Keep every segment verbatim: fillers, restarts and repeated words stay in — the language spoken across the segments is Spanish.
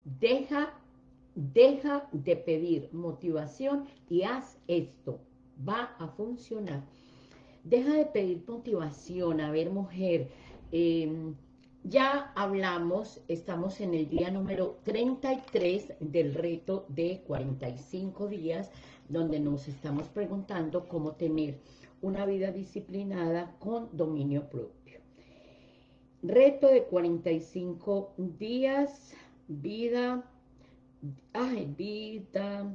Deja, deja de pedir motivación y haz esto. Va a funcionar. Deja de pedir motivación. A ver, mujer, eh, ya hablamos, estamos en el día número treinta y tres del reto de cuarenta y cinco días, donde nos estamos preguntando cómo tener una vida disciplinada con dominio propio. Reto de cuarenta y cinco días, vida, ay, vida,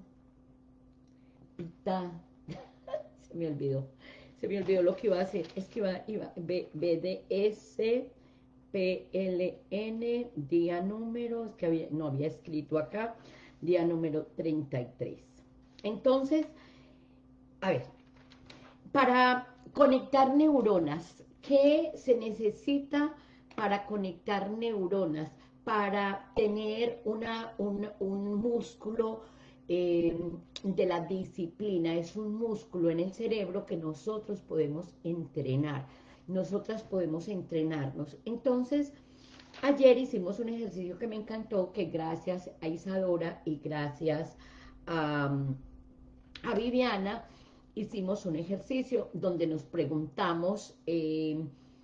vida, se me olvidó, se me olvidó lo que iba a hacer, es que iba, iba, B, B D S, P L N, día número, que había, no había escrito acá, día número treinta y tres. Entonces, a ver, para conectar neuronas, ¿qué se necesita para conectar neuronas? Para tener una, un, un músculo eh, de la disciplina. Es un músculo en el cerebro que nosotros podemos entrenar. Nosotras podemos entrenarnos. Entonces, ayer hicimos un ejercicio que me encantó, que gracias a Isadora y gracias a, a Viviana, hicimos un ejercicio donde nos preguntamos eh,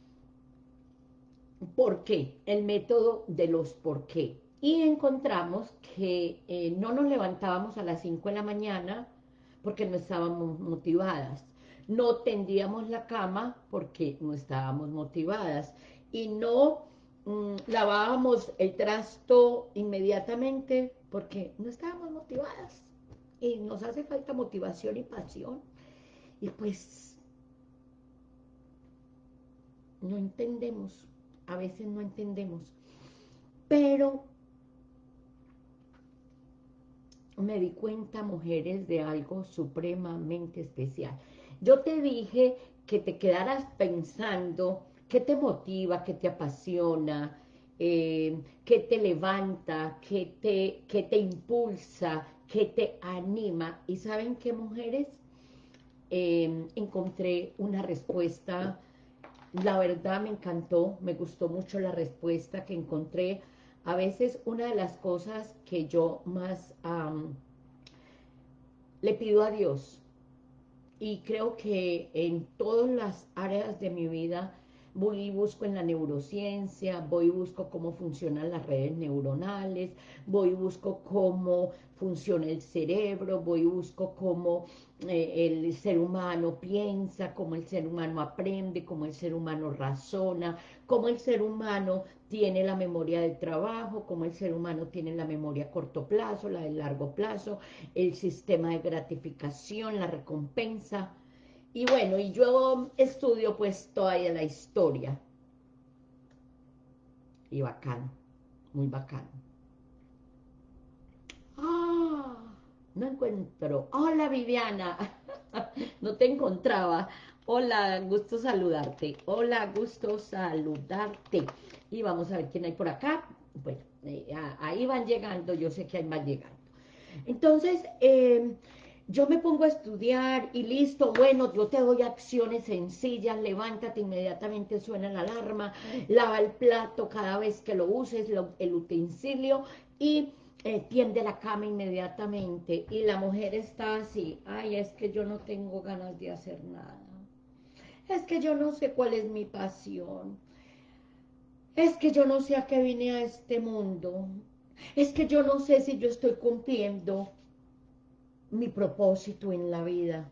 por qué, el método de los por qué. Y encontramos que eh, no nos levantábamos a las cinco de la mañana porque no estábamos motivadas. No tendíamos la cama porque no estábamos motivadas. Y no mmm, lavábamos el trasto inmediatamente porque no estábamos motivadas. Y nos hace falta motivación y pasión. Y pues no entendemos, a veces no entendemos, pero me di cuenta, mujeres, de algo supremamente especial. Yo te dije que te quedaras pensando qué te motiva, qué te apasiona, eh, qué te levanta, qué te, qué te impulsa, qué te anima. ¿Y saben qué, mujeres? Eh, encontré una respuesta. La verdad me encantó, me gustó mucho la respuesta que encontré. A veces una de las cosas que yo más um, le pido a Dios, y creo que en todas las áreas de mi vida voy y busco en la neurociencia, voy y busco cómo funcionan las redes neuronales, voy y busco cómo funciona el cerebro, voy y busco cómo eh, el ser humano piensa, cómo el ser humano aprende, cómo el ser humano razona, cómo el ser humano tiene la memoria del trabajo, cómo el ser humano tiene la memoria a corto plazo, la de largo plazo, el sistema de gratificación, la recompensa. Y bueno, y yo estudio pues todavía la historia. Y bacano, muy bacano. Ah, no encuentro. Hola, Viviana. No te encontraba. Hola, gusto saludarte. Hola, gusto saludarte. Y vamos a ver quién hay por acá. Bueno, eh, ahí van llegando, yo sé que ahí van llegando. Entonces, eh, yo me pongo a estudiar y listo, bueno, yo te doy acciones sencillas, levántate, inmediatamente suena la alarma, lava el plato cada vez que lo uses, lo, el utensilio, y eh, tiende la cama inmediatamente. Y la mujer está así, ay, es que yo no tengo ganas de hacer nada. Es que yo no sé cuál es mi pasión. Es que yo no sé a qué vine a este mundo. Es que yo no sé si yo estoy cumpliendo mi propósito en la vida.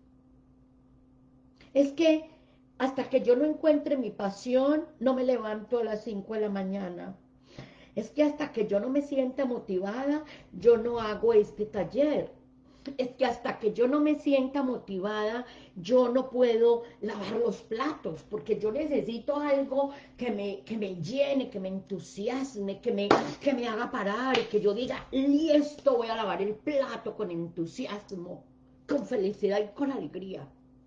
Es que hasta que yo no encuentre mi pasión, no me levanto a las cinco de la mañana. Es que hasta que yo no me sienta motivada, yo no hago este taller. Es que hasta que yo no me sienta motivada, yo no puedo lavar los platos, porque yo necesito algo que me, que me llene, que me entusiasme, que me, que me haga parar y que yo diga, listo, voy a lavar el plato con entusiasmo, con felicidad y con alegría.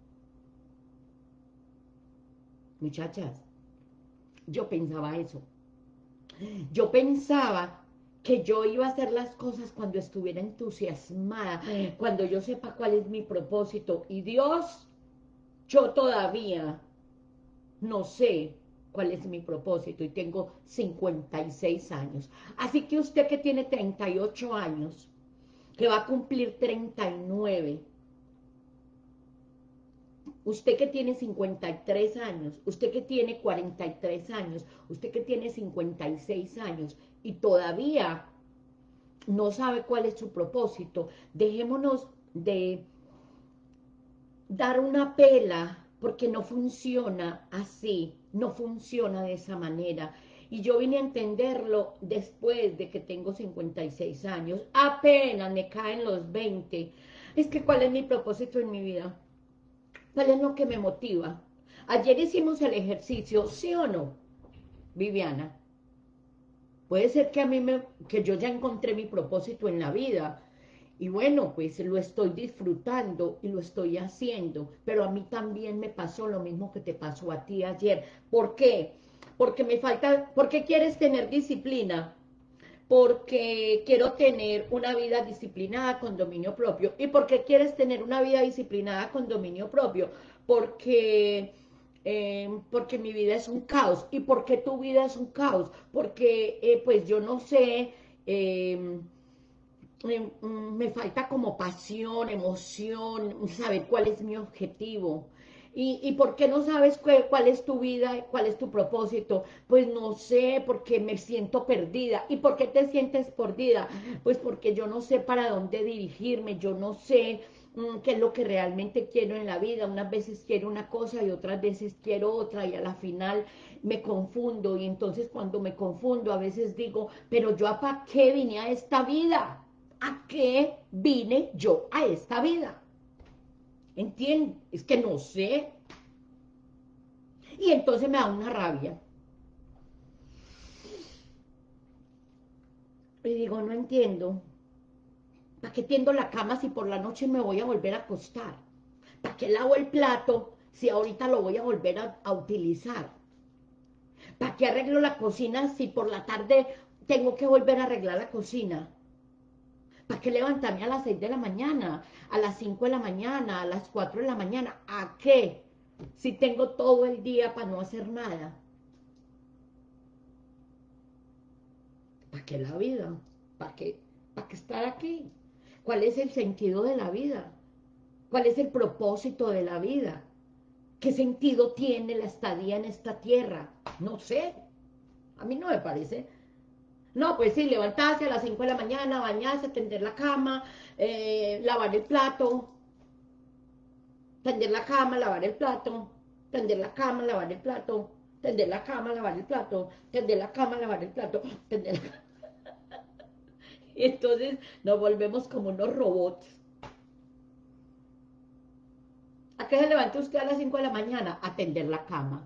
Muchachas, yo pensaba eso. Yo pensaba que yo iba a hacer las cosas cuando estuviera entusiasmada, cuando yo sepa cuál es mi propósito. Y Dios, yo todavía no sé. cuál es mi propósito y tengo cincuenta y seis años. Así que usted que tiene treinta y ocho años, que va a cumplir treinta y nueve, usted que tiene cincuenta y tres años, usted que tiene cuarenta y tres años, usted que tiene cincuenta y seis años y todavía no sabe cuál es su propósito, dejémonos de dar una pela, porque no funciona así, no funciona de esa manera. Y yo vine a entenderlo después de que tengo cincuenta y seis años, apenas me caen los veinte. Es que ¿cuál es mi propósito en mi vida? ¿Cuál es lo que me motiva? Ayer hicimos el ejercicio, ¿sí o no, Viviana? Puede ser que a mí me, que yo ya encontré mi propósito en la vida, y bueno, pues lo estoy disfrutando y lo estoy haciendo, pero a mí también me pasó lo mismo que te pasó a ti ayer. ¿Por qué? Porque me falta, ¿por qué quieres tener disciplina? Porque quiero tener una vida disciplinada con dominio propio. ¿Y por qué quieres tener una vida disciplinada con dominio propio? Porque, eh, porque mi vida es un caos. ¿Y por qué tu vida es un caos? Porque, eh, pues yo no sé... Eh, me falta como pasión, emoción, saber cuál es mi objetivo. ¿Y, y por qué no sabes cuál, cuál es tu vida, cuál es tu propósito? Pues no sé, porque me siento perdida. ¿Y por qué te sientes perdida? Pues porque yo no sé para dónde dirigirme, yo no sé mmm, qué es lo que realmente quiero en la vida. Unas veces quiero una cosa y otras veces quiero otra, y a la final me confundo. Y entonces cuando me confundo a veces digo, pero yo ¿para qué vine a esta vida? ¿A qué vine yo a esta vida? ¿Entiendes? Es que no sé. Y entonces me da una rabia. Y digo, no entiendo. ¿Para qué tiendo la cama si por la noche me voy a volver a acostar? ¿Para qué lavo el plato si ahorita lo voy a volver a, a utilizar? ¿Para qué arreglo la cocina si por la tarde tengo que volver a arreglar la cocina? ¿Para qué levantarme a las seis de la mañana, a las cinco de la mañana, a las cuatro de la mañana? ¿A qué? Si tengo todo el día para no hacer nada. ¿Para qué la vida? ¿Para qué? ¿Para qué estar aquí? ¿Cuál es el sentido de la vida? ¿Cuál es el propósito de la vida? ¿Qué sentido tiene la estadía en esta tierra? No sé. A mí no me parece. No, pues sí, levantarse a las cinco de la mañana, bañarse, tender la cama, eh, lavar el plato, tender la cama, lavar el plato, tender la cama, lavar el plato, tender la cama, lavar el plato, tender la cama, lavar el plato, tender la... Entonces nos volvemos como unos robots. ¿A qué se levanta usted a las cinco de la mañana? A tender la cama.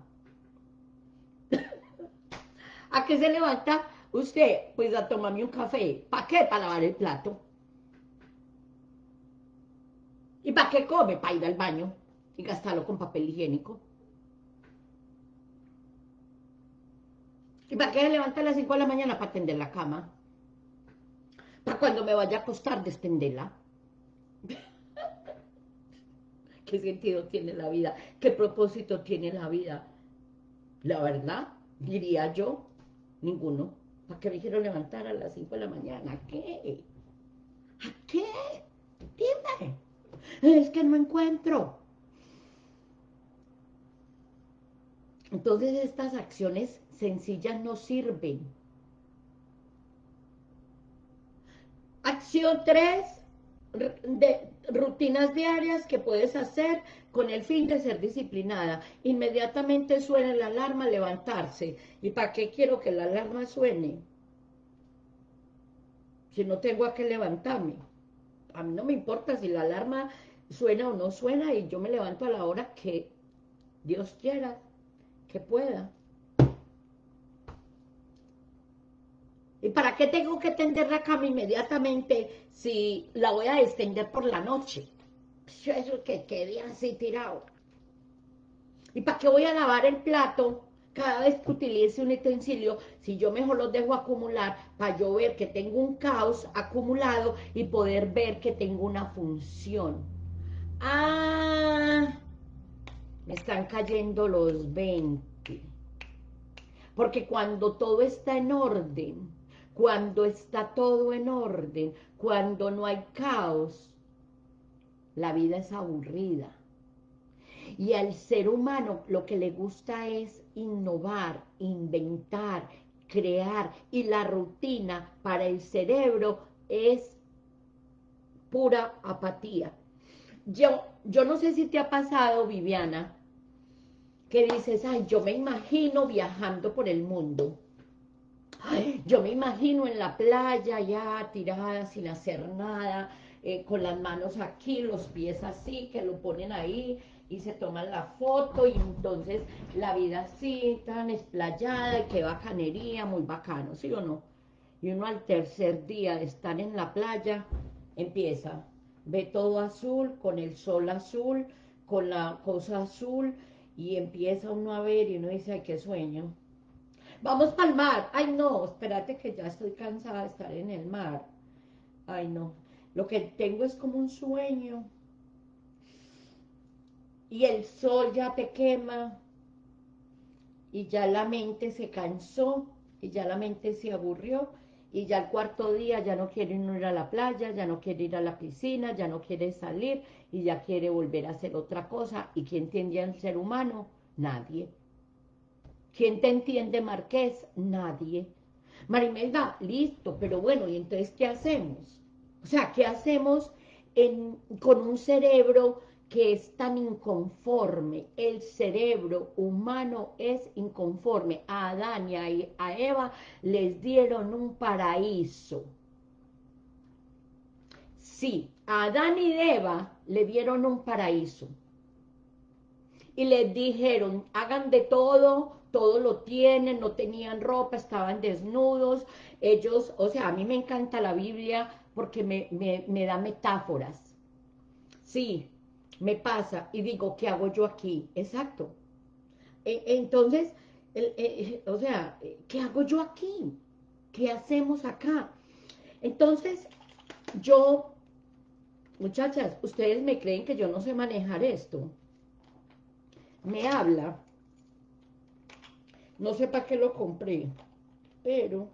¿A qué se levanta usted? Pues a tomarme un café. ¿Para qué? Para lavar el plato. ¿Y para qué come? Para ir al baño y gastarlo con papel higiénico. ¿Y para qué se levanta a las cinco de la mañana? Para tender la cama. Para cuando me vaya a acostar, destenderla. ¿Qué sentido tiene la vida? ¿Qué propósito tiene la vida? La verdad, diría yo, ninguno. ¿Para qué me quiero levantar a las cinco de la mañana? ¿A qué? ¿A qué? Dime. Es que no encuentro. Entonces estas acciones sencillas no sirven. Acción tres, de rutinas diarias que puedes hacer con el fin de ser disciplinada. Inmediatamente suena la alarma, levantarse. ¿Y para qué quiero que la alarma suene? Si no tengo a qué levantarme. A mí no me importa si la alarma suena o no suena, y yo me levanto a la hora que Dios quiera que pueda. ¿Y para qué tengo que tender la cama inmediatamente si la voy a extender por la noche? Eso que quede así tirado. ¿Y para qué voy a lavar el plato cada vez que utilice un utensilio si yo mejor los dejo acumular para yo ver que tengo un caos acumulado y poder ver que tengo una función? Ah, me están cayendo los veinte. Porque cuando todo está en orden, cuando está todo en orden, cuando no hay caos, la vida es aburrida. Y al ser humano lo que le gusta es innovar, inventar, crear. Y la rutina para el cerebro es pura apatía. Yo, yo no sé si te ha pasado, Viviana, que dices, ay, yo me imagino viajando por el mundo. Ay, yo me imagino en la playa ya tirada sin hacer nada, eh, con las manos aquí, los pies así, que lo ponen ahí y se toman la foto y entonces la vida así, tan explayada y qué bacanería, muy bacano, ¿sí o no? Y uno al tercer día de estar en la playa empieza, ve todo azul, con el sol azul, con la cosa azul y empieza uno a ver y uno dice, ay, qué sueño. Vamos para el mar. Ay, no, espérate que ya estoy cansada de estar en el mar. Ay, no. Lo que tengo es como un sueño. Y el sol ya te quema. Y ya la mente se cansó. Y ya la mente se aburrió. Y ya el cuarto día ya no quiere ir a la playa, ya no quiere ir a la piscina, ya no quiere salir. Y ya quiere volver a hacer otra cosa. ¿Y quién entiende al ser humano? Nadie. ¿Quién te entiende, Marqués? Nadie. Marimelda, listo, pero bueno, ¿y entonces qué hacemos? O sea, ¿qué hacemos en, con un cerebro que es tan inconforme? El cerebro humano es inconforme. A Adán y a, a Eva les dieron un paraíso. Sí, a Adán y Eva le dieron un paraíso. Y les dijeron, hagan de todo, todo lo tienen, no tenían ropa, estaban desnudos, ellos, o sea, a mí me encanta la Biblia porque me, me, me da metáforas, sí, me pasa, y digo, ¿qué hago yo aquí? Exacto, e, entonces, el, e, o sea, ¿qué hago yo aquí? ¿Qué hacemos acá? Entonces, yo, muchachas, ustedes me creen que yo no sé manejar esto, me habla. No sé para qué lo compré, pero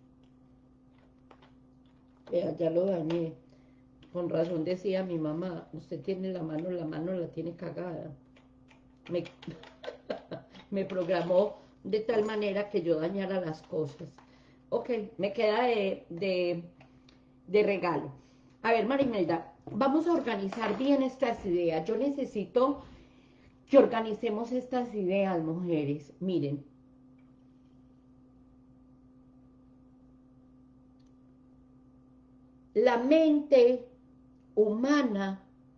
vea, ya lo dañé. Con razón decía mi mamá, usted tiene la mano, la mano la tiene cagada. Me, me programó de tal manera que yo dañara las cosas. Ok, me queda de, de, de regalo. A ver, Marimelda, vamos a organizar bien estas ideas. Yo necesito que organicemos estas ideas, mujeres. Miren, la mente humana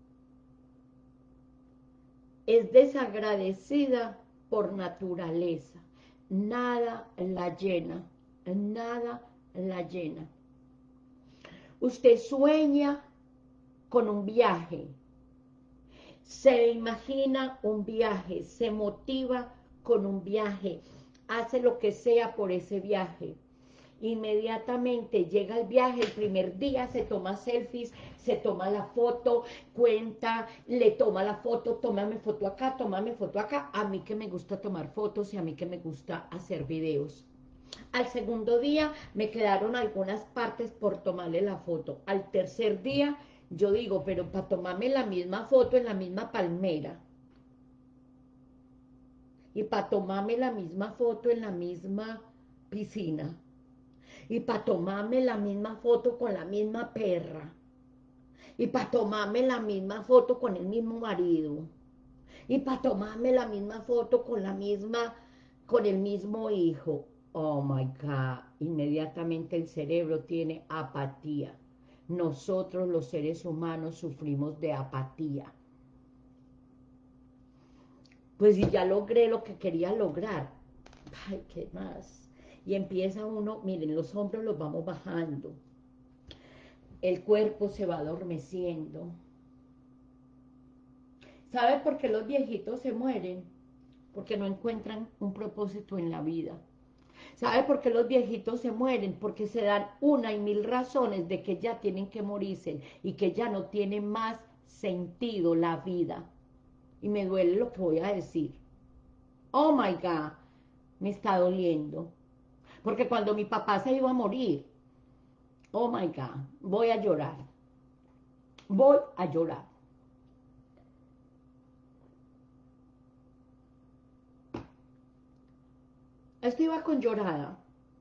es desagradecida por naturaleza. Nada la llena, nada la llena. Usted sueña con un viaje, se imagina un viaje, se motiva con un viaje, hace lo que sea por ese viaje. Inmediatamente llega el viaje, el primer día se toma selfies, se toma la foto, cuenta, le toma la foto, tómame foto acá, tómame foto acá. A mí que me gusta tomar fotos y a mí que me gusta hacer videos. Al segundo día me quedaron algunas partes por tomarle la foto. Al tercer día yo digo, pero para tomarme la misma foto en la misma palmera y para tomarme la misma foto en la misma piscina y para tomarme la misma foto con la misma perra, y para tomarme la misma foto con el mismo marido, y para tomarme la misma foto con la misma, con el mismo hijo. Oh my God, inmediatamente el cerebro tiene apatía. Nosotros los seres humanos sufrimos de apatía. Pues si ya logré lo que quería lograr, ay, ¿qué más? Y empieza uno, miren, los hombros los vamos bajando, el cuerpo se va adormeciendo. ¿Sabe por qué los viejitos se mueren? Porque no encuentran un propósito en la vida. ¿Sabe por qué los viejitos se mueren? Porque se dan una y mil razones de que ya tienen que morirse y que ya no tiene más sentido la vida. Y me duele lo que voy a decir. Oh my God. me está doliendo. Porque cuando mi papá se iba a morir, oh my God, voy a llorar. Voy a llorar. Esto iba con llorada.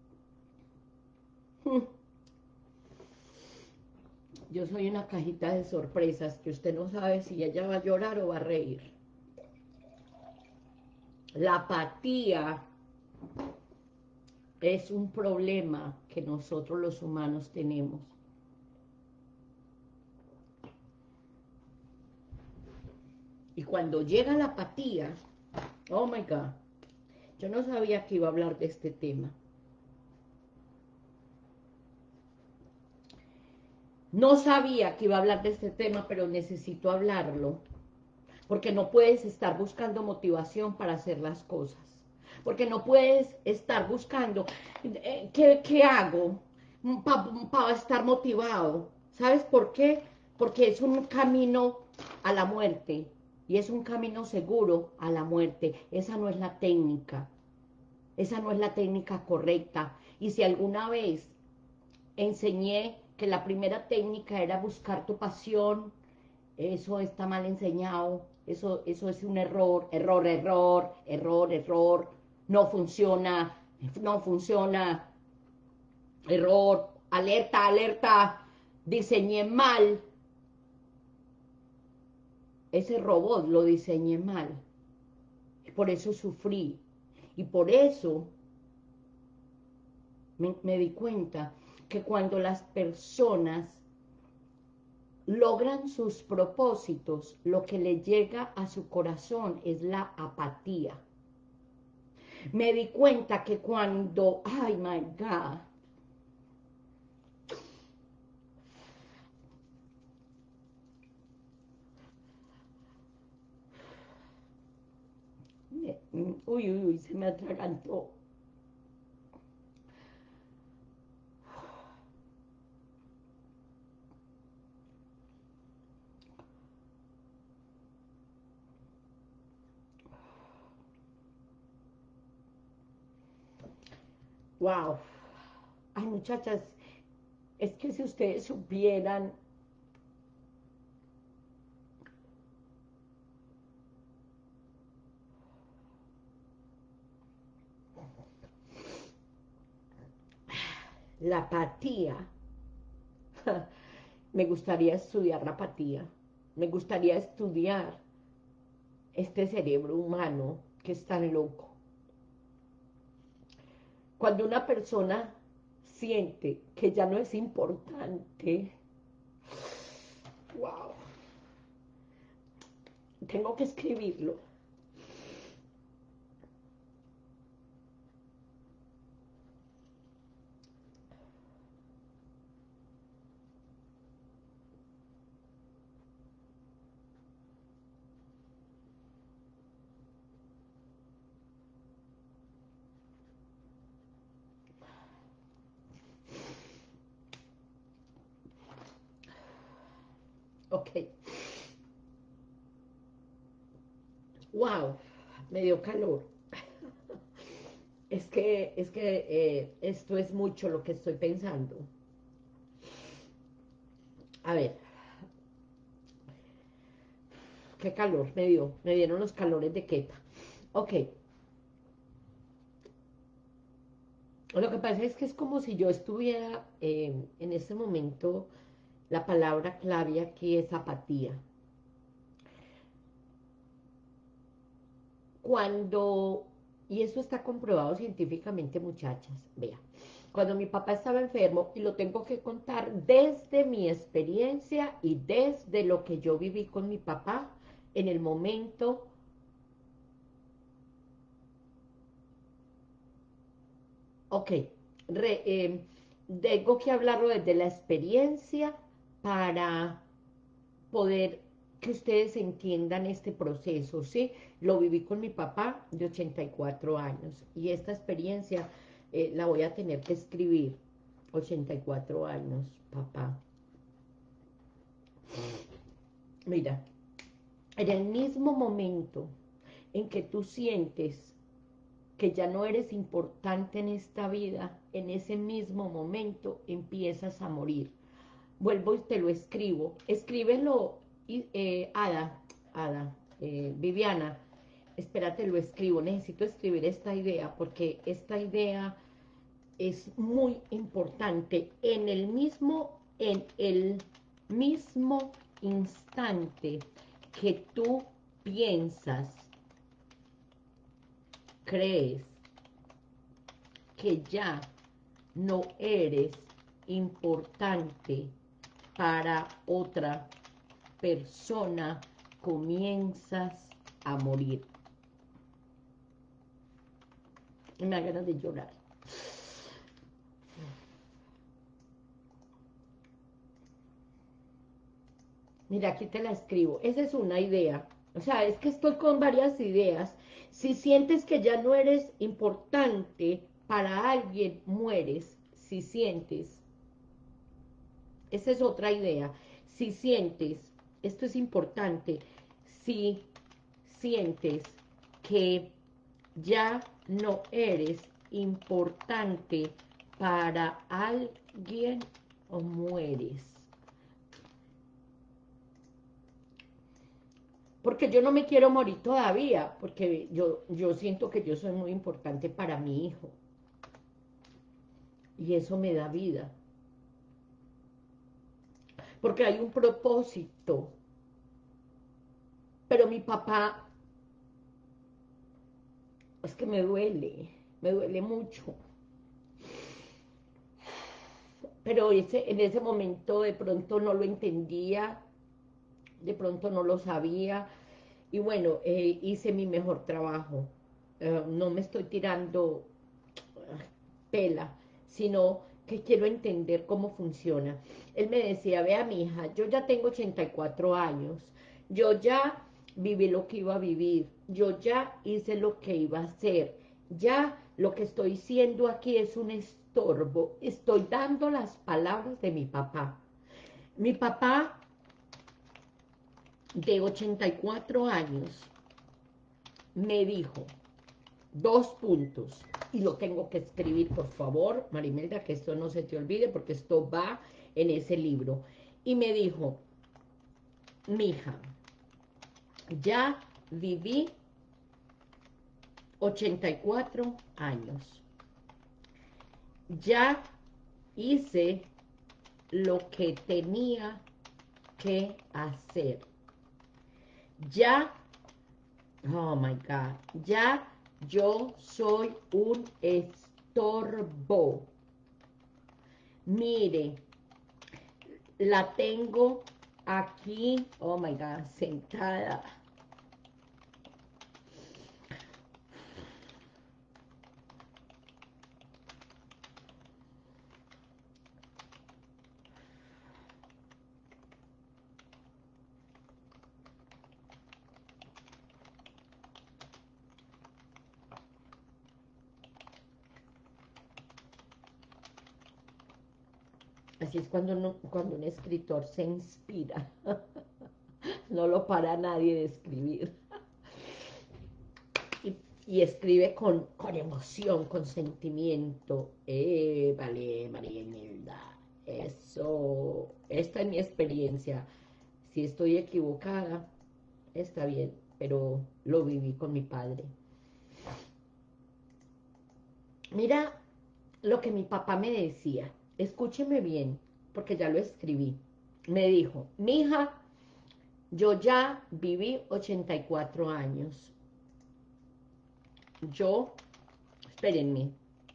Yo soy una cajita de sorpresas que usted no sabe si ella va a llorar o va a reír. La apatía es un problema que nosotros los humanos tenemos. Y cuando llega la apatía, oh my God, yo no sabía que iba a hablar de este tema. No sabía que iba a hablar de este tema, pero necesito hablarlo. Porque no puedes estar buscando motivación para hacer las cosas. Porque no puedes estar buscando, eh, ¿qué, qué hago para pa estar motivado? ¿Sabes por qué? Porque es un camino a la muerte. Y es un camino seguro a la muerte. Esa no es la técnica. Esa no es la técnica correcta. Y si alguna vez enseñé que la primera técnica era buscar tu pasión, eso está mal enseñado, eso, eso es un error, error, error, error, error, no funciona, no funciona, error, alerta, alerta, diseñé mal, ese robot lo diseñé mal, por eso sufrí, y por eso me, me di cuenta que cuando las personas logran sus propósitos, lo que le llega a su corazón es la apatía. Me di cuenta que cuando, ay my God, me, uy, uy, uy, se me atragantó. Wow. Ay, muchachas, es que si ustedes supieran la apatía, me gustaría estudiar la apatía, me gustaría estudiar este cerebro humano que es tan loco. Cuando una persona siente que ya no es importante, wow, tengo que escribirlo. Ok. Wow, me dio calor. Es que, es que eh, esto es mucho lo que estoy pensando. A ver, qué calor me dio. Me dieron los calores de Queta. Ok. Lo que pasa es que es como si yo estuviera eh, en este momento, la palabra clave aquí es apatía. Cuando, y eso está comprobado científicamente, muchachas, vea, cuando mi papá estaba enfermo, y lo tengo que contar desde mi experiencia y desde lo que yo viví con mi papá en el momento. Ok, re, eh, tengo que hablarlo desde la experiencia para poder que ustedes entiendan este proceso, ¿sí? Lo viví con mi papá de ochenta y cuatro años y esta experiencia eh, la voy a tener que escribir. ochenta y cuatro años, papá. Mira, en el mismo momento en que tú sientes que ya no eres importante en esta vida, en ese mismo momento empiezas a morir. Vuelvo y te lo escribo. Escríbelo, eh, Ada, Ada, eh, Viviana. Espérate, lo escribo. Necesito escribir esta idea porque esta idea es muy importante. En el mismo, en el mismo instante que tú piensas, crees que ya no eres importante para otra persona, comienzas a morir. Me da ganas de llorar. Mira, aquí te la escribo. Esa es una idea. O sea, es que estoy con varias ideas. Si sientes que ya no eres importante para alguien, mueres. Si sientes. Esa es otra idea. Si sientes, esto es importante, si sientes que ya no eres importante para alguien o mueres. Porque yo no me quiero morir todavía, porque yo, yo siento que yo soy muy importante para mi hijo. Y eso me da vida. Porque hay un propósito. Pero mi papá, es que me duele, me duele mucho. Pero ese, en ese momento de pronto no lo entendía, de pronto no lo sabía, y bueno, eh, hice mi mejor trabajo. Eh, no me estoy tirando uh, pela, sino que quiero entender cómo funciona. Él me decía, vea mi hija, yo ya tengo ochenta y cuatro años, yo ya viví lo que iba a vivir, yo ya hice lo que iba a hacer, ya lo que estoy siendo aquí es un estorbo, estoy dando las palabras de mi papá. Mi papá de ochenta y cuatro años me dijo dos puntos, y lo tengo que escribir, por favor, Marimelda, que esto no se te olvide, porque esto va en ese libro. Y me dijo, mija, ya viví ochenta y cuatro años, ya hice lo que tenía que hacer, ya, oh my God, ya yo soy un estorbo. Mire, la tengo aquí, oh my God, sentada. Así es cuando, no, cuando un escritor se inspira. No lo para nadie de escribir. Y, y escribe con, con emoción, con sentimiento. Eh, vale, María Imelda. Eso, esta es mi experiencia. Si estoy equivocada, está bien, pero lo viví con mi padre. Mira lo que mi papá me decía. Escúcheme bien, porque ya lo escribí. Me dijo, mija, yo ya viví ochenta y cuatro años. Yo, espérenme.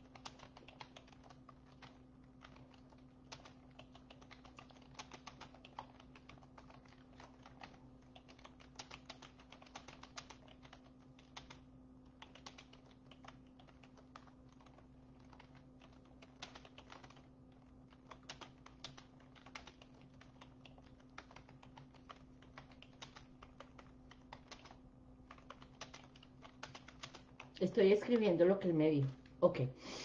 Estoy escribiendo lo que él me dijo. Ok.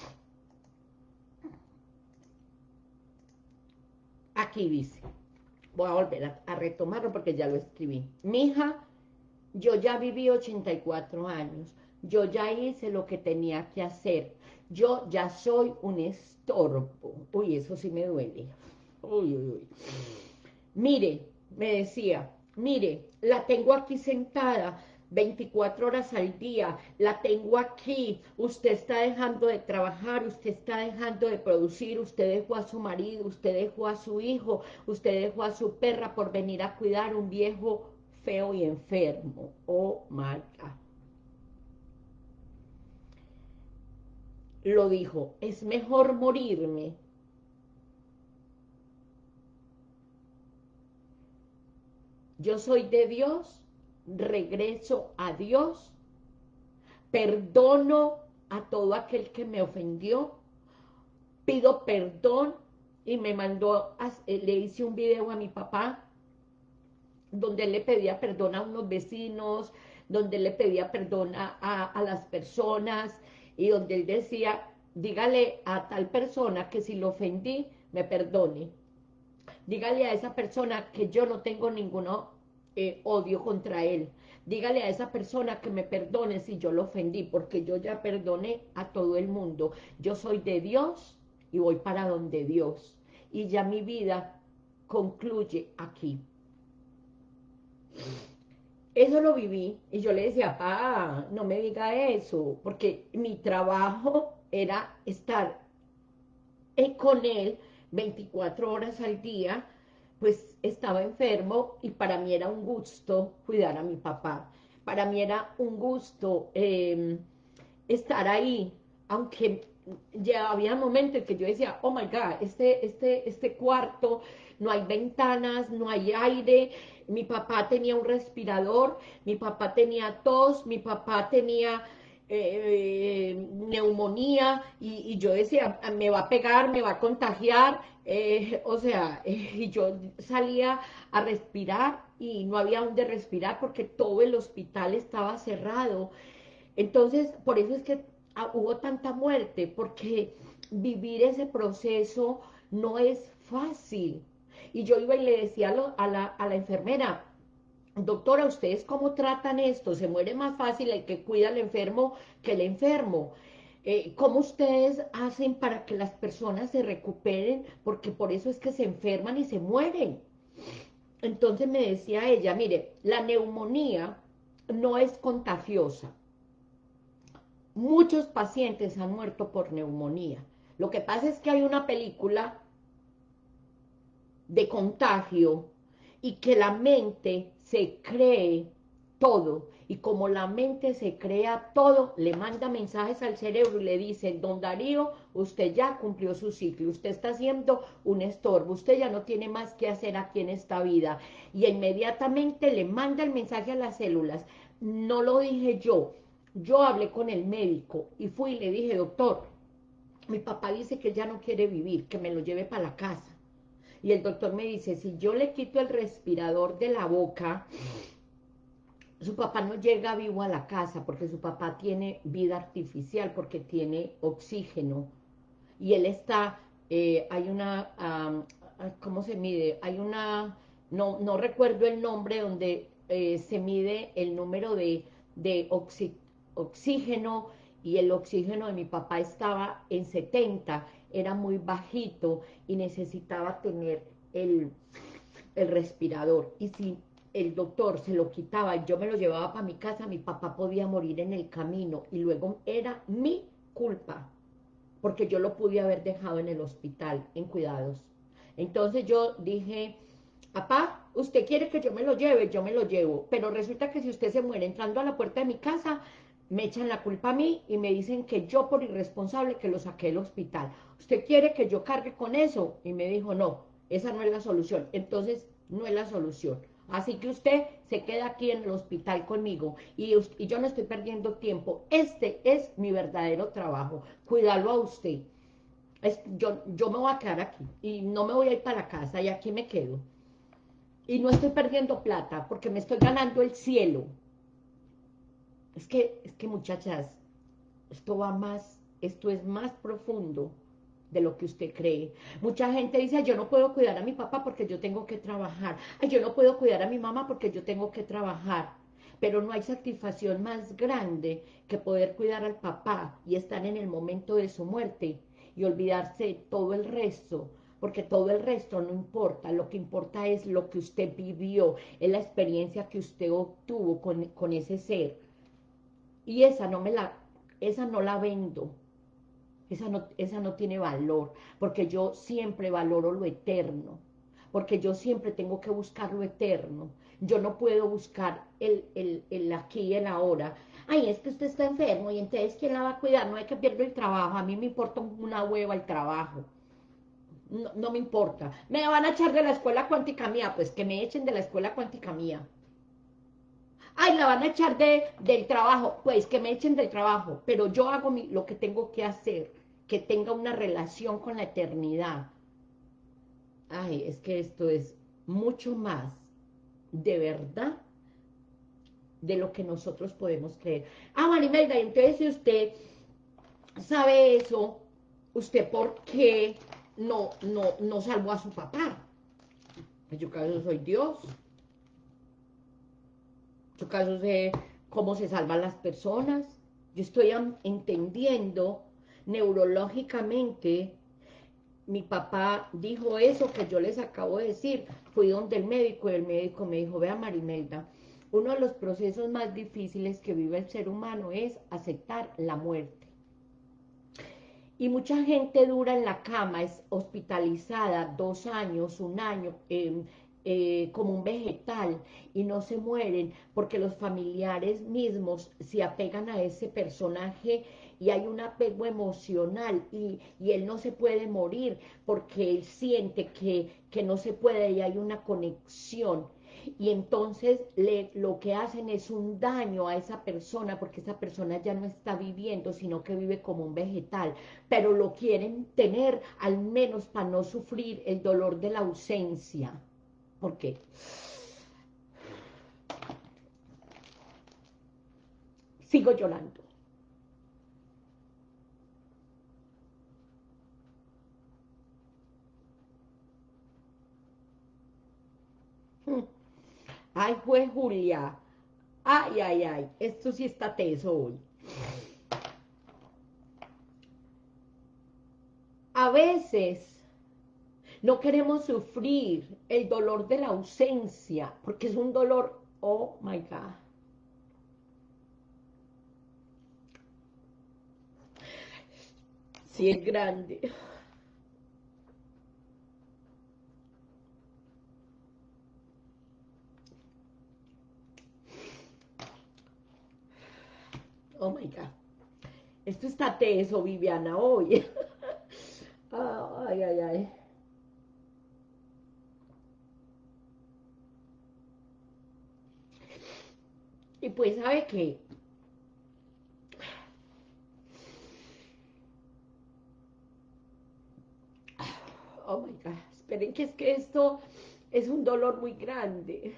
Aquí dice. Voy a volver a, a retomarlo porque ya lo escribí. Mija, yo ya viví ochenta y cuatro años. yo ya hice lo que tenía que hacer, yo ya soy un estorbo. Uy, eso sí me duele. Uy, uy, uy. Mire, me decía, mire, la tengo aquí sentada veinticuatro horas al día, la tengo aquí, usted está dejando de trabajar, usted está dejando de producir, usted dejó a su marido, usted dejó a su hijo, usted dejó a su perra por venir a cuidar un viejo feo y enfermo. Oh my God. Lo dijo, es mejor morirme. Yo soy de Dios, regreso a Dios, perdono a todo aquel que me ofendió, pido perdón y me mandó, a, le hice un video a mi papá donde le pedía perdón a unos vecinos, donde le pedía perdón a, a, a las personas y donde él decía, dígale a tal persona que si lo ofendí, me perdone. Dígale a esa persona que yo no tengo ningún eh, odio contra él. Dígale a esa persona que me perdone si yo lo ofendí, porque yo ya perdoné a todo el mundo. Yo soy de Dios y voy para donde Dios. Y ya mi vida concluye aquí. Eso lo viví y yo le decía, pa, no me diga eso, porque mi trabajo era estar con él veinticuatro horas al día, pues estaba enfermo y para mí era un gusto cuidar a mi papá. Para mí era un gusto eh, estar ahí, aunque ya había momentos en que yo decía, oh my God, este, este, este cuarto, no hay ventanas, no hay aire, mi papá tenía un respirador, mi papá tenía tos, mi papá tenía eh, neumonía y, y, yo decía, me va a pegar, me va a contagiar, eh, o sea, eh, y yo salía a respirar y no había donde respirar porque todo el hospital estaba cerrado. Entonces, por eso es que ah, hubo tanta muerte, porque vivir ese proceso no es fácil. Y yo iba y le decía a, lo, a, la, a la enfermera, doctora, ¿ustedes cómo tratan esto? Se muere más fácil el que cuida al enfermo que el enfermo. Eh, ¿Cómo ustedes hacen para que las personas se recuperen? Porque por eso es que se enferman y se mueren. Entonces me decía ella, mire, la neumonía no es contagiosa. Muchos pacientes han muerto por neumonía. Lo que pasa es que hay una película de contagio y que la mente se cree todo. Y como la mente se crea todo, le manda mensajes al cerebro y le dice, don Darío, usted ya cumplió su ciclo, usted está haciendo un estorbo, usted ya no tiene más que hacer aquí en esta vida. Y inmediatamente le manda el mensaje a las células. No lo dije yo, yo hablé con el médico y fui y le dije, doctor, mi papá dice que ya no quiere vivir, que me lo lleve para la casa. Y el doctor me dice, si yo le quito el respirador de la boca, su papá no llega vivo a la casa porque su papá tiene vida artificial, porque tiene oxígeno. Y él está, eh, hay una, um, ¿cómo se mide? Hay una, no, no recuerdo el nombre, donde eh, se mide el número de, de oxi, oxígeno, y el oxígeno de mi papá estaba en setenta, era muy bajito y necesitaba tener el, el respirador. Y si el doctor se lo quitaba y yo me lo llevaba para mi casa, mi papá podía morir en el camino y luego era mi culpa, porque yo lo pude haber dejado en el hospital, en cuidados. Entonces yo dije, papá, usted quiere que yo me lo lleve, yo me lo llevo, pero resulta que si usted se muere entrando a la puerta de mi casa, me echan la culpa a mí y me dicen que yo por irresponsable que lo saqué del hospital. ¿Usted quiere que yo cargue con eso? Y me dijo, no, esa no es la solución. Entonces, no es la solución. Así que usted se queda aquí en el hospital conmigo y, y yo no estoy perdiendo tiempo. Este es mi verdadero trabajo, cuidarlo a usted. Es, yo, yo me voy a quedar aquí y no me voy a ir para la casa y aquí me quedo. Y no estoy perdiendo plata porque me estoy ganando el cielo. Es que, es que muchachas, esto va más, esto es más profundo de lo que usted cree. Mucha gente dice, yo no puedo cuidar a mi papá porque yo tengo que trabajar. Ay, yo no puedo cuidar a mi mamá porque yo tengo que trabajar. pero no hay satisfacción más grande que poder cuidar al papá y estar en el momento de su muerte y olvidarse de todo el resto, porque todo el resto no importa, lo que importa es lo que usted vivió, es la experiencia que usted obtuvo con, con ese ser, y esa no me la, esa no la vendo, esa no, esa no tiene valor, porque yo siempre valoro lo eterno, porque yo siempre tengo que buscar lo eterno. Yo no puedo buscar el, el, el aquí y el ahora. Ay, es que usted está enfermo y entonces ¿quién la va a cuidar? No hay que perder el trabajo. A mí me importa una hueva el trabajo. No, no me importa. Me van a echar de la escuela cuántica mía. Pues que me echen de la escuela cuántica mía. Ay, la van a echar de, del trabajo. Pues que me echen del trabajo. Pero yo hago mi, lo que tengo que hacer. Que tenga una relación con la eternidad. Ay, es que esto es mucho más de verdad de lo que nosotros podemos creer. Ah, Marimelda, entonces si usted sabe eso, ¿usted por qué no, no, no salvó a su papá? En su caso soy Dios. En su caso sé cómo se salvan las personas. Yo estoy entendiendo neurológicamente. Mi papá dijo eso que yo les acabo de decir. Fui donde el médico y el médico me dijo, vea Marimelda, uno de los procesos más difíciles que vive el ser humano es aceptar la muerte. Y mucha gente dura en la cama, es hospitalizada dos años, un año, eh, eh, como un vegetal, y no se mueren porque los familiares mismos se apegan a ese personaje y hay un apego emocional y, y él no se puede morir porque él siente que, que no se puede y hay una conexión. Y entonces le, lo que hacen es un daño a esa persona porque esa persona ya no está viviendo, sino que vive como un vegetal, pero lo quieren tener al menos para no sufrir el dolor de la ausencia. ¿Por qué? Sigo llorando. Ay, fue Julia. Ay, ay, ay. Esto sí está teso hoy. A veces no queremos sufrir el dolor de la ausencia, porque es un dolor, oh my God. Sí es grande. Oh my God. Esto está teso, Viviana, hoy. Ay, ay, ay. Y pues, ¿sabe qué? Oh my God. Esperen que es que esto es un dolor muy grande.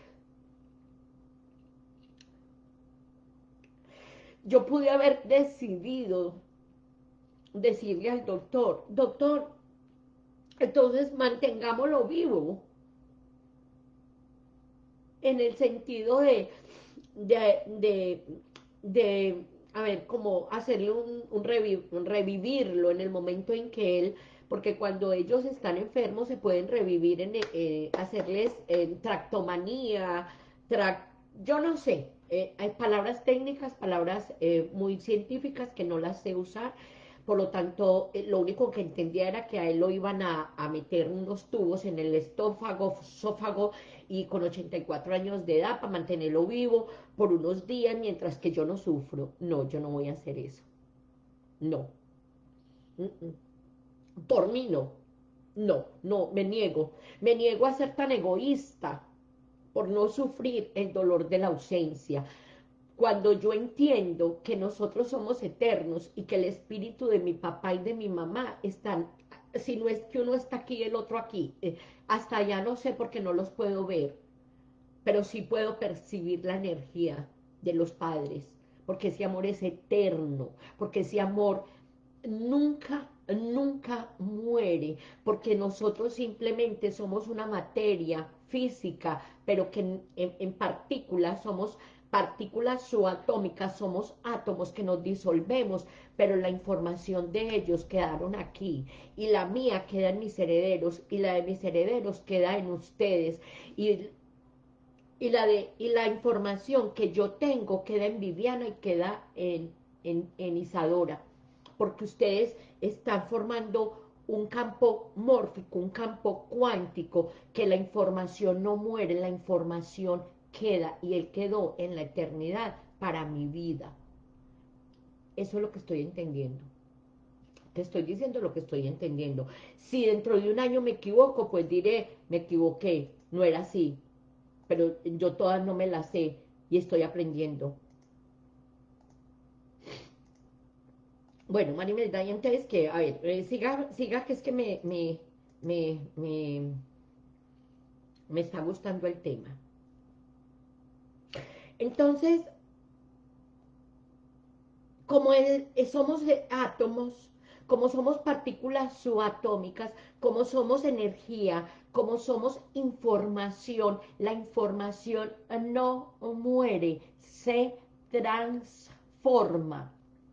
Yo pude haber decidido decirle al doctor, doctor, entonces mantengámoslo vivo, en el sentido de, de, de, de a ver, como hacerle un, un, reviv, un, revivirlo en el momento en que él, porque cuando ellos están enfermos se pueden revivir, en eh, hacerles eh, tractomanía, trac, yo no sé, eh, hay palabras técnicas, palabras eh, muy científicas que no las sé usar, por lo tanto, eh, lo único que entendía era que a él lo iban a, a meter unos tubos en el estófago, esófago, y con ochenta y cuatro años de edad para mantenerlo vivo por unos días mientras que yo no sufro. No, yo no voy a hacer eso. No. Mm -mm. Por mí no. No, no, me niego. Me niego a ser tan egoísta por no sufrir el dolor de la ausencia. Cuando yo entiendo que nosotros somos eternos y que el espíritu de mi papá y de mi mamá están, si no es que uno está aquí y el otro aquí, eh, hasta allá no sé porque no los puedo ver, pero sí puedo percibir la energía de los padres, porque ese amor es eterno, porque ese amor nunca, nunca muere, porque nosotros simplemente somos una materia física, pero que en, en, en partículas somos partículas subatómicas, somos átomos que nos disolvemos, pero la información de ellos quedaron aquí, y la mía queda en mis herederos, y la de mis herederos queda en ustedes, y, y, la, de, y la información que yo tengo queda en Viviana y queda en, en, en Isadora, porque ustedes están formando un campo mórfico, un campo cuántico, que la información no muere, la información queda, y él quedó en la eternidad para mi vida. Eso es lo que estoy entendiendo. Te estoy diciendo lo que estoy entendiendo. Si dentro de un año me equivoco, pues diré, me equivoqué, no era así, pero yo todas no me las sé y estoy aprendiendo. Bueno, Marimelda, y entonces que, a ver, eh, siga, siga, que es que me, me, me, me, me está gustando el tema. Entonces, como el, somos átomos, como somos partículas subatómicas, como somos energía, como somos información, la información no muere, se transforma.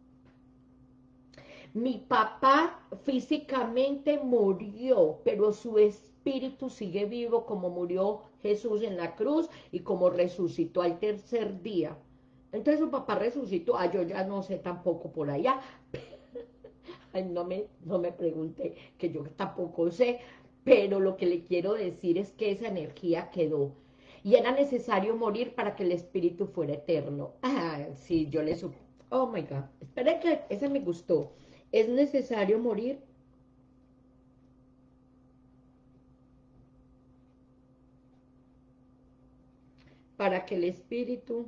Mi papá físicamente murió, pero su espíritu sigue vivo, como murió Jesús en la cruz y como resucitó al tercer día. Entonces su papá resucitó, ah, yo ya no sé tampoco por allá. Ay, no me, no me pregunte, que yo tampoco sé, pero lo que le quiero decir es que esa energía quedó. Y era necesario morir para que el espíritu fuera eterno. Ah, sí, yo le supo. Oh my God. Espera que ese me gustó. Es necesario morir para que el espíritu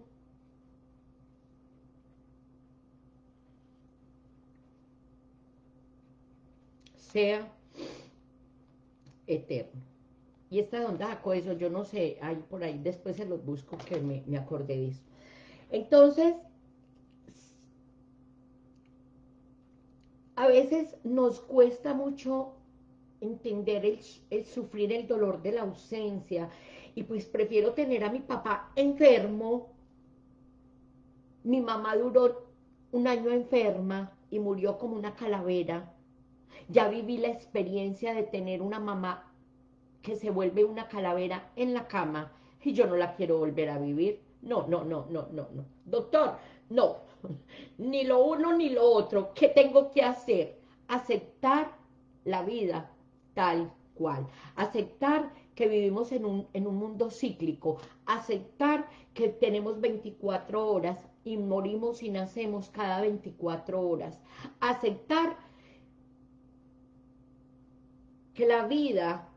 sea eterno. ¿Y esta de dónde sacó eso? Yo no sé, ahí por ahí después se los busco, que me, me acordé de eso. Entonces, a veces nos cuesta mucho entender el, el sufrir el dolor de la ausencia, y pues prefiero tener a mi papá enfermo. Mi mamá duró un año enferma y murió como una calavera. Ya viví la experiencia de tener una mamá que se vuelve una calavera en la cama, y yo no la quiero volver a vivir. No, no, no, no, no, no. Doctor, no. Ni lo uno ni lo otro. ¿Qué tengo que hacer? Aceptar la vida tal cual. Aceptar que vivimos en un, en un mundo cíclico. Aceptar que tenemos veinticuatro horas y morimos y nacemos cada veinticuatro horas. Aceptar que la vida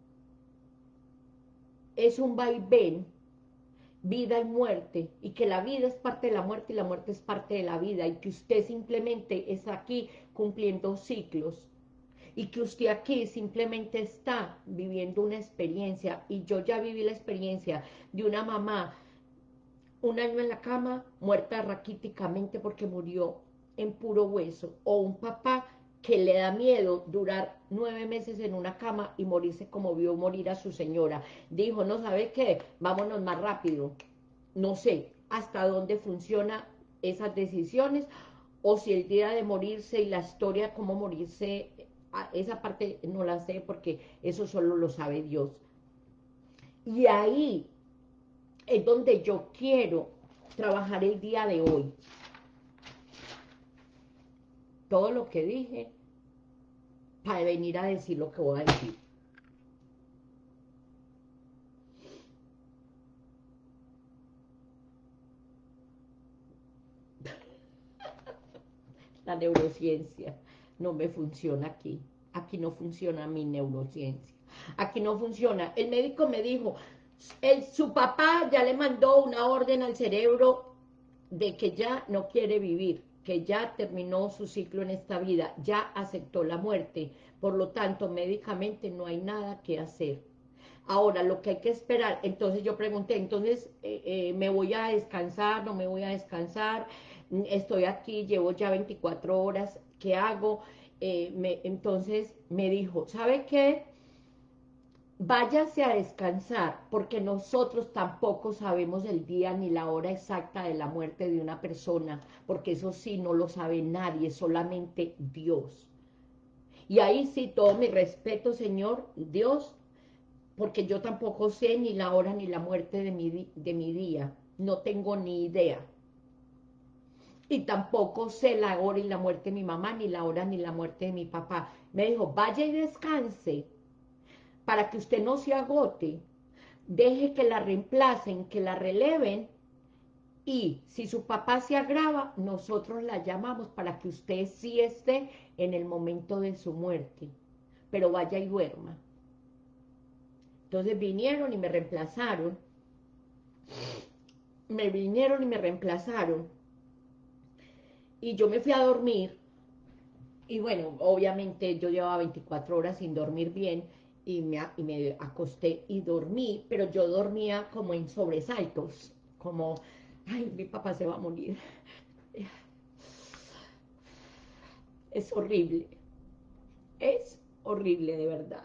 es un vaivén, vida y muerte, y que la vida es parte de la muerte y la muerte es parte de la vida, y que usted simplemente es aquí cumpliendo ciclos, y que usted aquí simplemente está viviendo una experiencia. Y yo ya viví la experiencia de una mamá un año en la cama, muerta raquíticamente porque murió en puro hueso, o un papá que le da miedo durar nueve meses en una cama y morirse como vio morir a su señora. Dijo, no sabe qué, vámonos más rápido. No sé hasta dónde funciona esas decisiones, o si el día de morirse y la historia cómo morirse, esa parte no la sé, porque eso solo lo sabe Dios. Y ahí es donde yo quiero trabajar el día de hoy. Todo lo que dije, para venir a decir lo que voy a decir. La neurociencia no me funciona aquí. Aquí no funciona mi neurociencia. Aquí no funciona. El médico me dijo, el, su papá ya le mandó una orden al cerebro de que ya no quiere vivir, que ya terminó su ciclo en esta vida, ya aceptó la muerte. Por lo tanto, médicamente no hay nada que hacer. Ahora, lo que hay que esperar, entonces yo pregunté, entonces, eh, eh, ¿me voy a descansar? ¿No me voy a descansar? Estoy aquí, llevo ya veinticuatro horas, ¿qué hago? Eh, me, entonces me dijo, ¿sabe qué? váyase a descansar, porque nosotros tampoco sabemos el día ni la hora exacta de la muerte de una persona, porque eso sí no lo sabe nadie, solamente Dios. Y ahí sí, todo mi respeto, Señor, Dios, porque yo tampoco sé ni la hora ni la muerte de mi, de mi día, no tengo ni idea. Y tampoco sé la hora y la muerte de mi mamá, ni la hora ni la muerte de mi papá. Me dijo, vaya y descanse, para que usted no se agote, deje que la reemplacen, que la releven, y si su papá se agrava, nosotros la llamamos para que usted sí esté en el momento de su muerte, pero vaya y duerma. Entonces vinieron y me reemplazaron, me vinieron y me reemplazaron, y yo me fui a dormir, y bueno, obviamente yo llevaba veinticuatro horas sin dormir bien, y me, y me acosté y dormí, pero yo dormía como en sobresaltos, como, ay, mi papá se va a morir. Es horrible, es horrible de verdad.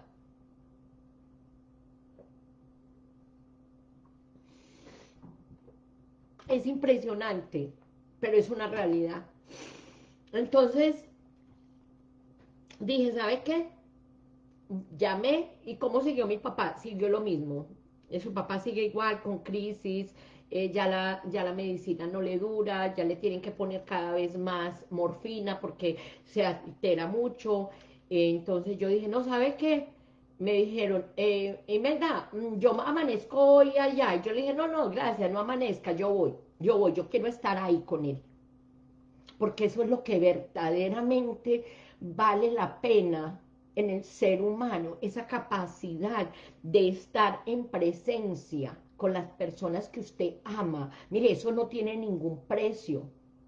Es impresionante, pero es una realidad. Entonces, dije, ¿sabe qué? Llamé, ¿y cómo siguió mi papá? Siguió lo mismo. Eh, Su papá sigue igual, con crisis, eh, ya, la, ya la medicina no le dura, ya le tienen que poner cada vez más morfina porque se altera mucho. Eh, entonces yo dije, no, ¿sabe qué? Me dijeron, eh, Imelda, mm, yo amanezco hoy allá. Y yo le dije, no, no, gracias, no amanezca, yo voy, yo voy, yo quiero estar ahí con él. Porque eso es lo que verdaderamente vale la pena en el ser humano, esa capacidad de estar en presencia con las personas que usted ama. Mire, eso no tiene ningún precio.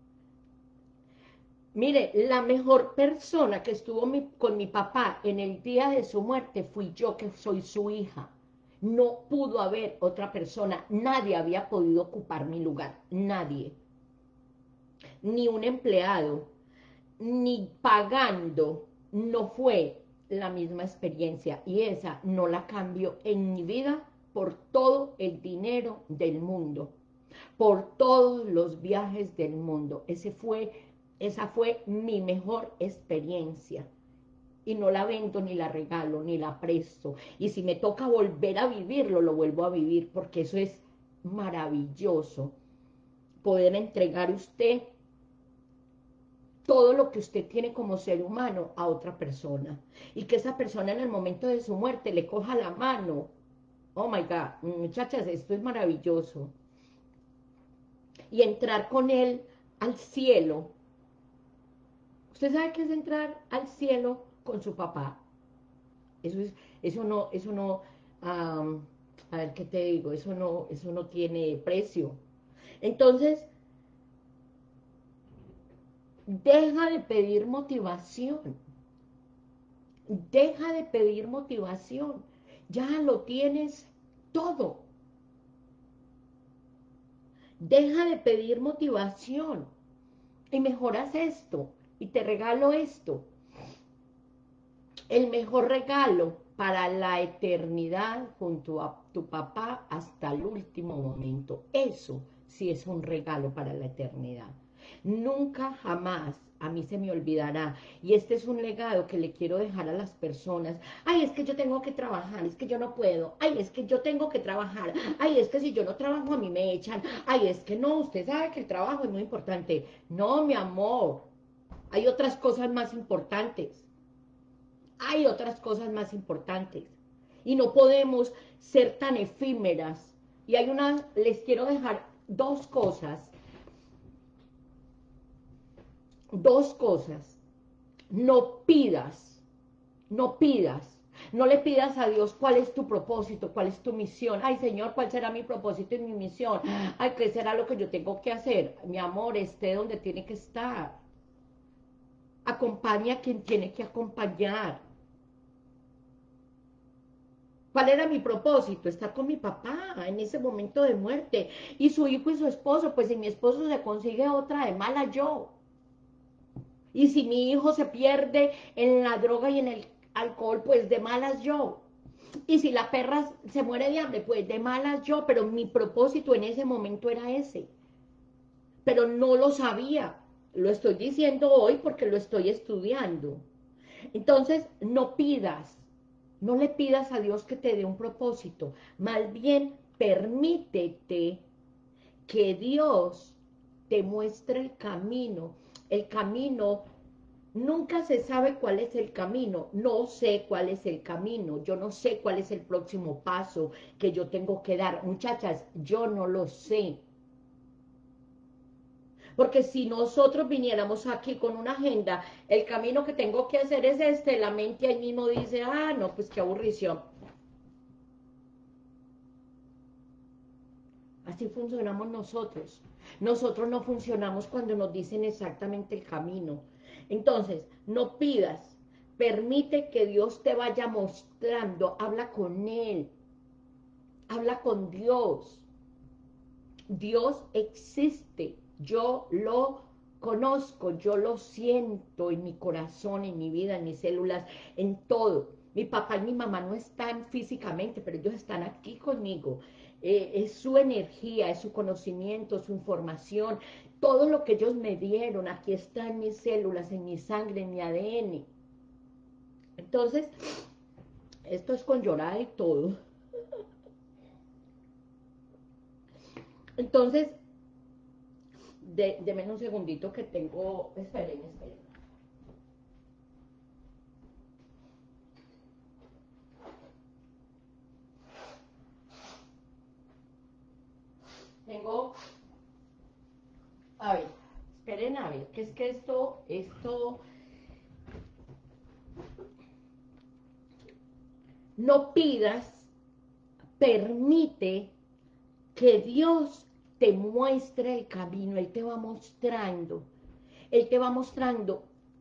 Mire, la mejor persona que estuvo mi, con mi papá en el día de su muerte fui yo, que soy su hija. No pudo haber otra persona, nadie había podido ocupar mi lugar, nadie. Ni un empleado, ni pagando, no fue la misma experiencia, y esa no la cambio en mi vida por todo el dinero del mundo, por todos los viajes del mundo. Ese fue, esa fue mi mejor experiencia, y no la vendo, ni la regalo, ni la presto, y si me toca volver a vivirlo, lo vuelvo a vivir, porque eso es maravilloso, poder entregar usted todo lo que usted tiene como ser humano a otra persona, y que esa persona en el momento de su muerte le coja la mano. Oh my God, muchachas, esto es maravilloso. Y entrar con él al cielo. ¿Usted sabe qué es entrar al cielo con su papá? Eso es, eso no, eso no, um, a ver qué te digo, eso no, eso no tiene precio. Entonces, deja de pedir motivación. Deja de pedir motivación. Ya lo tienes todo. Deja de pedir motivación y mejoras esto, y te regalo esto. El mejor regalo para la eternidad junto a tu papá hasta el último momento. Eso sí es un regalo para la eternidad. Nunca jamás a mí se me olvidará, y este es un legado que le quiero dejar a las personas. Ay, es que yo tengo que trabajar, es que yo no puedo, ay, es que yo tengo que trabajar, ay, es que si yo no trabajo a mí me echan, ay, es que no, usted sabe que el trabajo es muy importante. No, mi amor, hay otras cosas más importantes, hay otras cosas más importantes, y no podemos ser tan efímeras. Y hay una, les quiero dejar dos cosas, dos cosas. No pidas, no pidas, no le pidas a Dios cuál es tu propósito, cuál es tu misión. Ay, Señor, ¿cuál será mi propósito y mi misión? Ay, ¿qué será lo que yo tengo que hacer? Mi amor, esté donde tiene que estar. Acompaña a quien tiene que acompañar. ¿Cuál era mi propósito? Estar con mi papá en ese momento de muerte. Y su hijo y su esposo, pues si mi esposo se consigue otra de mala, yo. Y si mi hijo se pierde en la droga y en el alcohol, pues de malas yo. Y si la perra se muere de hambre, pues de malas yo, pero mi propósito en ese momento era ese. Pero no lo sabía. Lo estoy diciendo hoy porque lo estoy estudiando. Entonces, no pidas, no le pidas a Dios que te dé un propósito. Más bien, permítete que Dios te muestre el camino. El camino, nunca se sabe cuál es el camino. No sé cuál es el camino. Yo no sé cuál es el próximo paso que yo tengo que dar. Muchachas, yo no lo sé. Porque si nosotros viniéramos aquí con una agenda, el camino que tengo que hacer es este, la mente ahí mismo dice, ah, no, pues qué aburrición. Así funcionamos nosotros. Nosotros no funcionamos cuando nos dicen exactamente el camino. Entonces, no pidas, permite que Dios te vaya mostrando, habla con Él, habla con Dios. Dios existe, yo lo conozco, yo lo siento en mi corazón, en mi vida, en mis células, en todo. Mi papá y mi mamá no están físicamente, pero ellos están aquí conmigo. Eh, es su energía, es su conocimiento, su información, todo lo que ellos me dieron, aquí está en mis células, en mi sangre, en mi A D N. Entonces, esto es con llorada y todo. Entonces, de, deme un segundito que tengo, esperen, esperen. Tengo, a ver, esperen a ver, que es que esto, esto, no pidas, permite que Dios te muestre el camino, Él te va mostrando, Él te va mostrando.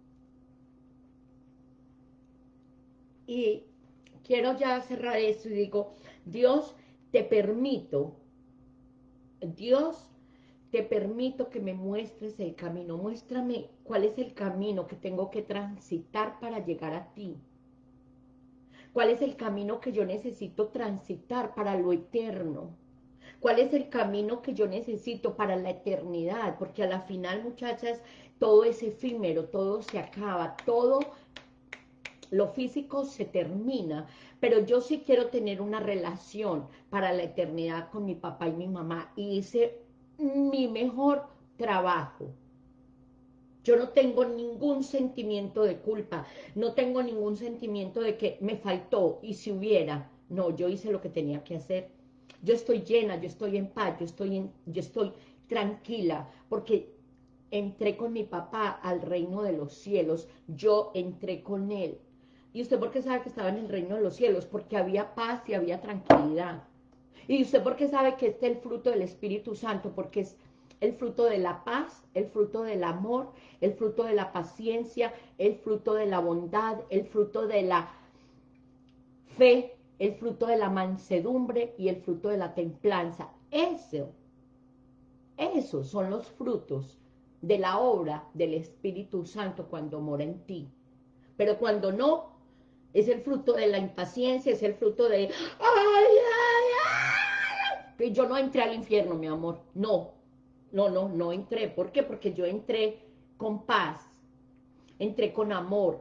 Y quiero ya cerrar esto y digo, Dios, te permito, Dios, te permito que me muestres el camino, muéstrame cuál es el camino que tengo que transitar para llegar a ti. ¿Cuál es el camino que yo necesito transitar para lo eterno? ¿Cuál es el camino que yo necesito para la eternidad? Porque a la final, muchachas, todo es efímero, todo se acaba, todo lo físico se termina, pero yo sí quiero tener una relación para la eternidad con mi papá y mi mamá, y hice mi mejor trabajo. Yo no tengo ningún sentimiento de culpa, no tengo ningún sentimiento de que me faltó y si hubiera. No, yo hice lo que tenía que hacer. Yo estoy llena, yo estoy en paz, yo estoy, en, yo estoy tranquila, porque entré con mi papá al reino de los cielos, yo entré con él. ¿Y usted por qué sabe que estaba en el reino de los cielos? Porque había paz y había tranquilidad. ¿Y usted por qué sabe que este es el fruto del Espíritu Santo? Porque es el fruto de la paz, el fruto del amor, el fruto de la paciencia, el fruto de la bondad, el fruto de la fe, el fruto de la mansedumbre y el fruto de la templanza. Eso, esos son los frutos de la obra del Espíritu Santo cuando mora en ti. Pero cuando no, es el fruto de la impaciencia, es el fruto de... ¡Ay, ay, ay! Que yo no entré al infierno, mi amor. No, no, no, no entré. ¿Por qué? Porque yo entré con paz, entré con amor,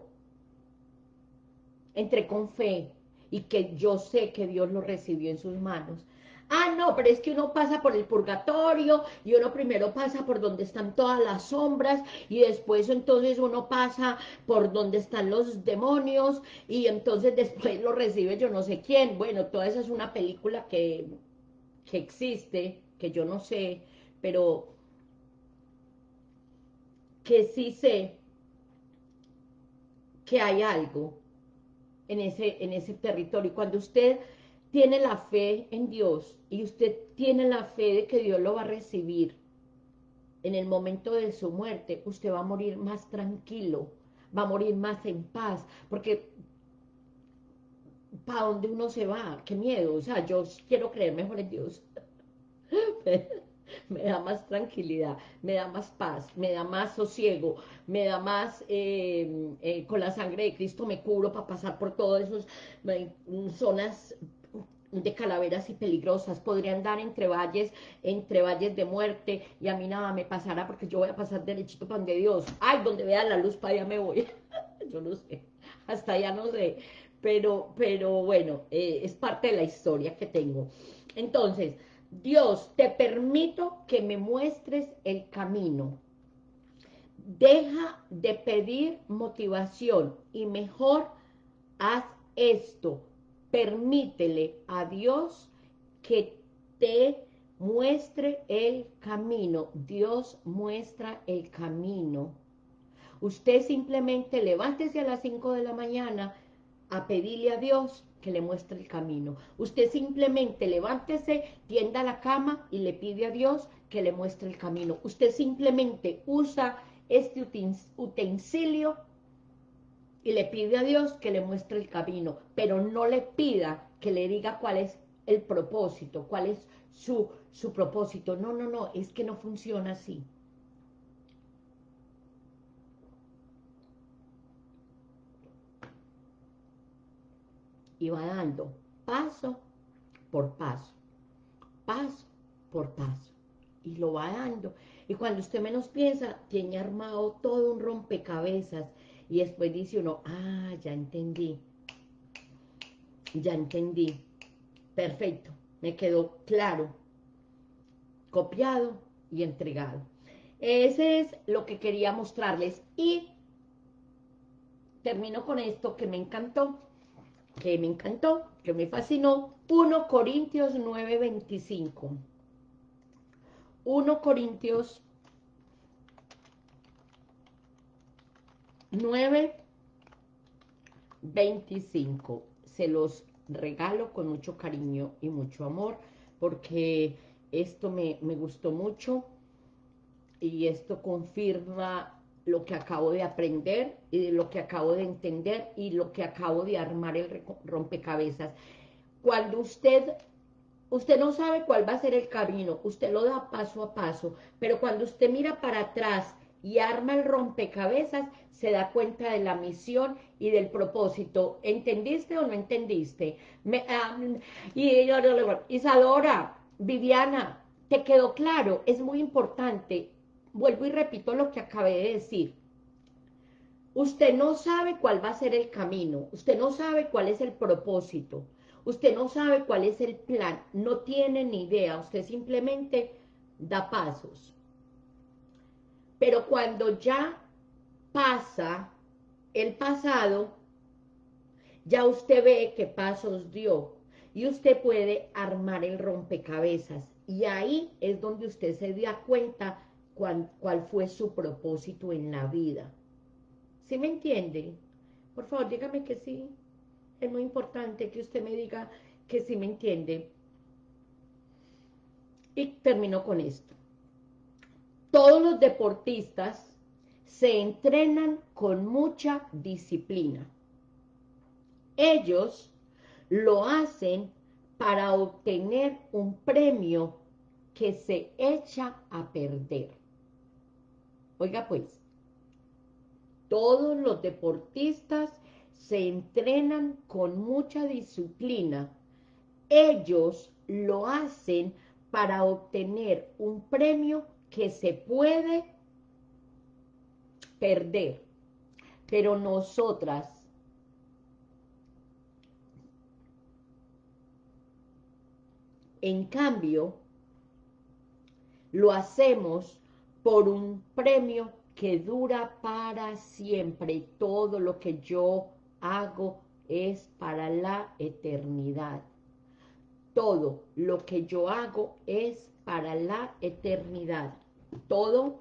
entré con fe y que yo sé que Dios lo recibió en sus manos. Ah, no, pero es que uno pasa por el purgatorio y uno primero pasa por donde están todas las sombras y después entonces uno pasa por donde están los demonios y entonces después lo recibe yo no sé quién. Bueno, toda esa es una película que, que existe, que yo no sé, pero que sí sé que hay algo en ese, en ese territorio. Y cuando usted tiene la fe en Dios y usted tiene la fe de que Dios lo va a recibir en el momento de su muerte, usted va a morir más tranquilo, va a morir más en paz, porque ¿para dónde uno se va? Qué miedo, o sea, yo quiero creer mejor en Dios, me da más tranquilidad, me da más paz, me da más sosiego, me da más, eh, eh, con la sangre de Cristo me cubro para pasar por todas esas eh, zonas de calaveras y peligrosas, podría andar entre valles, entre valles de muerte, y a mí nada me pasará porque yo voy a pasar derechito para donde Dios, ay, donde vea la luz para allá me voy, yo no sé, hasta allá no sé, pero, pero bueno, eh, es parte de la historia que tengo. Entonces, Dios, te permito que me muestres el camino. Deja de pedir motivación y mejor haz esto. Permítele a Dios que te muestre el camino. Dios muestra el camino. Usted simplemente levántese a las cinco de la mañana a pedirle a Dios que le muestre el camino. Usted simplemente levántese, tienda la cama y le pide a Dios que le muestre el camino. Usted simplemente usa este utensilio y le pide a Dios que le muestre el camino, pero no le pida que le diga cuál es el propósito, cuál es su, su propósito. No, no, no, es que no funciona así. Y va dando paso por paso, paso por paso, y lo va dando. Y cuando usted menos piensa, tiene armado todo un rompecabezas, y después dice uno, ah, ya entendí, ya entendí, perfecto, me quedó claro, copiado y entregado. Ese es lo que quería mostrarles, y termino con esto que me encantó, que me encantó, que me fascinó, primera Corintios nueve veinticinco. primera Corintios nueve veinticinco. Se los regalo con mucho cariño y mucho amor, porque esto me, me gustó mucho, y esto confirma lo que acabo de aprender y lo que acabo de entender y lo que acabo de armar el rompecabezas. Cuando usted Usted no sabe cuál va a ser el camino, usted lo da paso a paso, pero cuando usted mira para atrás y arma el rompecabezas, se da cuenta de la misión y del propósito. ¿Entendiste o no entendiste? Me, um, y yo le digo, Isadora, Viviana, ¿te quedó claro? Es muy importante. Vuelvo y repito lo que acabé de decir. Usted no sabe cuál va a ser el camino, usted no sabe cuál es el propósito, usted no sabe cuál es el plan, no tiene ni idea, usted simplemente da pasos. Pero cuando ya pasa el pasado, ya usted ve qué pasos dio y usted puede armar el rompecabezas, y ahí es donde usted se da cuenta cuál, cuál fue su propósito en la vida. ¿Sí me entiende? Por favor, dígame que sí. Es muy importante que usted me diga que sí me entiende. Y termino con esto. Todos los deportistas se entrenan con mucha disciplina. Ellos lo hacen para obtener un premio que se echa a perder. Oiga pues, todos los deportistas se entrenan con mucha disciplina. Ellos lo hacen para obtener un premio que se puede perder. Pero nosotras, en cambio, lo hacemos por un premio que dura para siempre. Todo lo que yo hago es para la eternidad. Todo lo que yo hago es para la eternidad. Todo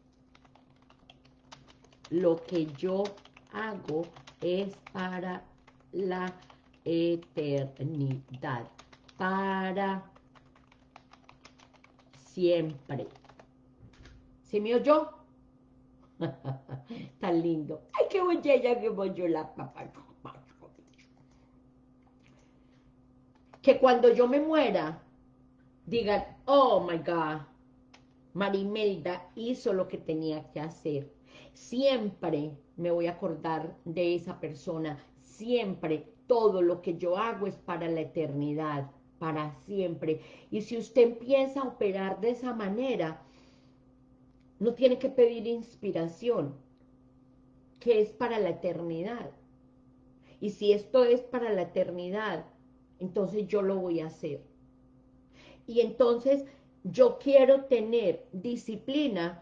lo que yo hago es para la eternidad. Para siempre. ¿Sí me oyó? Tan lindo. Ay, qué bella que voy yo la papá. Que cuando yo me muera, digan, oh my God, Marimelda hizo lo que tenía que hacer. Siempre me voy a acordar de esa persona. Siempre todo lo que yo hago es para la eternidad, para siempre. Y si usted empieza a operar de esa manera, no tiene que pedir inspiración, que es para la eternidad. Y si esto es para la eternidad, entonces yo lo voy a hacer. Y entonces yo quiero tener disciplina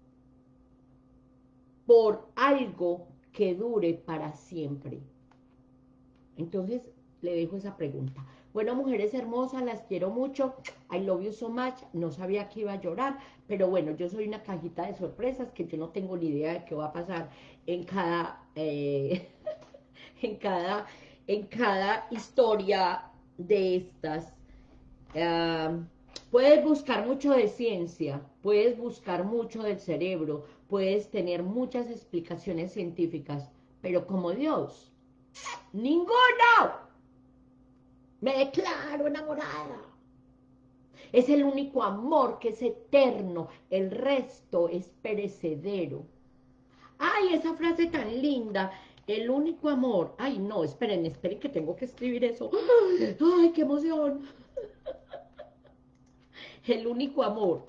por algo que dure para siempre. Entonces le dejo esa pregunta. Bueno, mujeres hermosas, las quiero mucho. I love you so much. No sabía que iba a llorar, pero bueno, yo soy una cajita de sorpresas que yo no tengo ni idea de qué va a pasar en cada, eh, en cada, en cada historia de estas. Uh, puedes buscar mucho de ciencia, puedes buscar mucho del cerebro, puedes tener muchas explicaciones científicas, pero como Dios, ¡ninguno! Me declaro enamorada. Es el único amor que es eterno, el resto es perecedero. ¡Ay, esa frase tan linda! El único amor. Ay, no, esperen, esperen que tengo que escribir eso. ¡Ay, ay qué emoción! El único amor.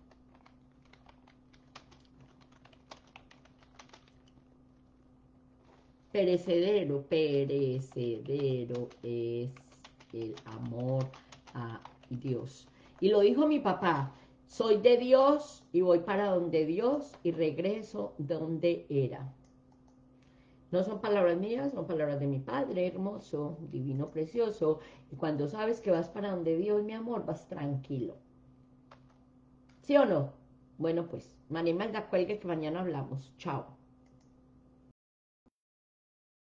Perecedero, perecedero es el amor a Dios. Y lo dijo mi papá, soy de Dios y voy para donde Dios y regreso donde era. No son palabras mías, son palabras de mi Padre hermoso, divino, precioso. Y cuando sabes que vas para donde Dios, mi amor, vas tranquilo. ¿Sí o no? Bueno, pues, María Malda, cuelgue que mañana hablamos. Chao.